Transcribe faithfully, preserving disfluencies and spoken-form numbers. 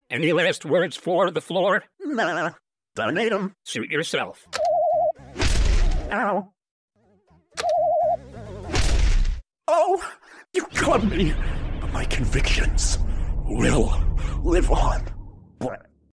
Any last words for the floor? Nah, done ate him. Suit yourself. Ow. Oh, you clubbed me, but my convictions will live on.